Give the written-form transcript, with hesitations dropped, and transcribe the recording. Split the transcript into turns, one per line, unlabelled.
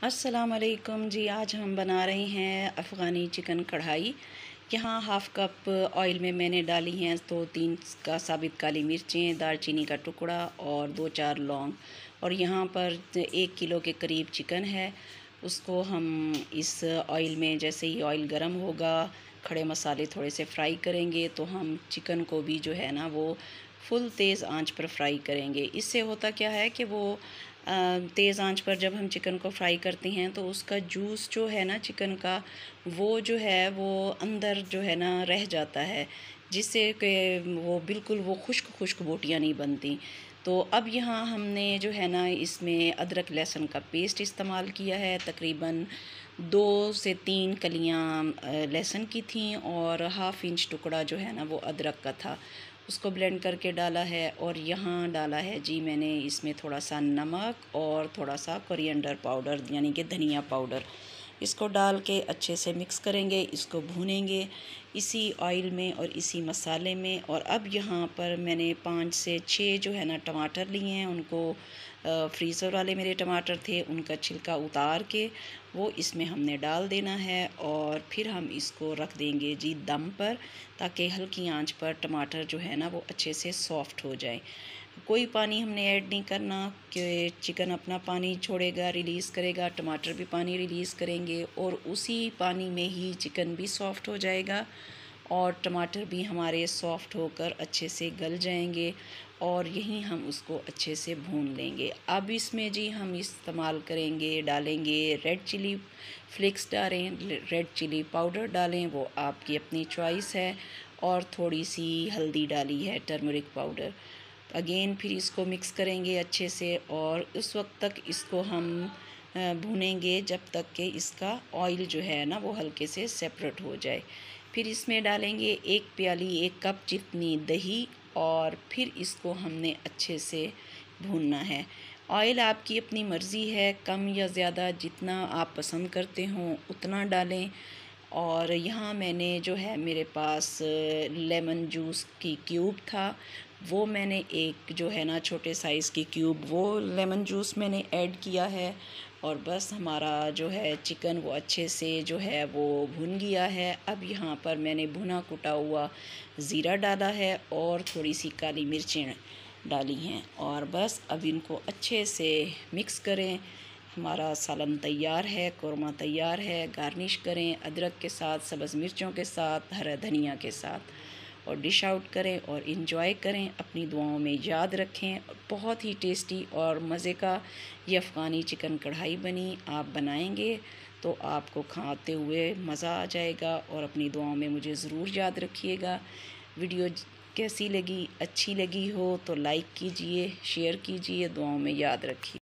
अस्सलाम वालेकुम जी। आज हम बना रहे हैं अफ़गानी चिकन कढ़ाई। यहाँ हाफ़ कप ऑयल में मैंने डाली हैं तो 3 का साबित काली मिर्चें, दालचीनी का टुकड़ा और 2-4 लौंग। और यहाँ पर 1 किलो के करीब चिकन है। उसको हम इस ऑयल में, जैसे ही ऑयल गर्म होगा, खड़े मसाले थोड़े से फ्राई करेंगे तो हम चिकन को भी जो है ना वो फुल तेज़ आंच पर फ्राई करेंगे। इससे होता क्या है कि वो तेज़ आंच पर जब हम चिकन को फ्राई करते हैं तो उसका जूस जो है ना चिकन का, वो जो है वो अंदर जो है ना रह जाता है, जिससे कि वो बिल्कुल वो खुश्क खुश्क बोटियाँ नहीं बनती। तो अब यहाँ हमने जो है ना इसमें अदरक लहसुन का पेस्ट इस्तेमाल किया है। तकरीबन 2 से 3 कलियाँ लहसुन की थीं और हाफ़ इंच टुकड़ा जो है ना वो अदरक का था। उसको ब्लेंड करके डाला है। और यहाँ डाला है जी मैंने इसमें थोड़ा सा नमक और थोड़ा सा कोरिएंडर पाउडर यानी कि धनिया पाउडर। इसको डाल के अच्छे से मिक्स करेंगे, इसको भूनेंगे इसी ऑयल में और इसी मसाले में। और अब यहाँ पर मैंने 5 से 6 जो है ना टमाटर लिए हैं। उनको फ्रीज़र वाले मेरे टमाटर थे, उनका छिलका उतार के वो इसमें हमने डाल देना है। और फिर हम इसको रख देंगे जी दम पर, ताकि हल्की आंच पर टमाटर जो है ना वो अच्छे से सॉफ़्ट हो जाए। कोई पानी हमने ऐड नहीं करना कि चिकन अपना पानी छोड़ेगा, रिलीज़ करेगा, टमाटर भी पानी रिलीज़ करेंगे और उसी पानी में ही चिकन भी सॉफ़्ट हो जाएगा और टमाटर भी हमारे सॉफ़्ट होकर अच्छे से गल जाएंगे। और यहीं हम उसको अच्छे से भून लेंगे। अब इसमें जी हम इस्तेमाल करेंगे, डालेंगे रेड चिली फ्लेक्स डालें, रेड चिली पाउडर डालें, वो आपकी अपनी चॉइस है। और थोड़ी सी हल्दी डाली है, टर्मरिक पाउडर। अगेन फिर इसको मिक्स करेंगे अच्छे से और उस वक्त तक इसको हम भूनेंगे जब तक कि इसका ऑयल जो है ना वो हल्के से सेपरेट हो जाए। फिर इसमें डालेंगे 1 कप जितनी दही और फिर इसको हमने अच्छे से भूनना है। ऑयल आपकी अपनी मर्ज़ी है, कम या ज़्यादा जितना आप पसंद करते हों उतना डालें। और यहाँ मैंने जो है मेरे पास लेमन जूस की क्यूब था, वो मैंने एक जो है ना छोटे साइज़ की क्यूब वो लेमन जूस मैंने ऐड किया है। और बस हमारा जो है चिकन वो अच्छे से जो है वो भुन गया है। अब यहाँ पर मैंने भुना कुटा हुआ ज़ीरा डाला है और थोड़ी सी काली मिर्चें डाली हैं। और बस अब इनको अच्छे से मिक्स करें। हमारा सालन तैयार है, कोरमा तैयार है। गार्निश करें अदरक के साथ, सब्ज़ मिर्चों के साथ, हरा धनिया के साथ और डिश आउट करें और इन्जॉय करें। अपनी दुआओं में याद रखें। बहुत ही टेस्टी और मज़े का ये अफ़गानी चिकन कढ़ाई बनी। आप बनाएंगे तो आपको खाते हुए मज़ा आ जाएगा। और अपनी दुआओं में मुझे ज़रूर याद रखिएगा। वीडियो कैसी लगी, अच्छी लगी हो तो लाइक कीजिए, शेयर कीजिए, दुआओं में याद रखिए।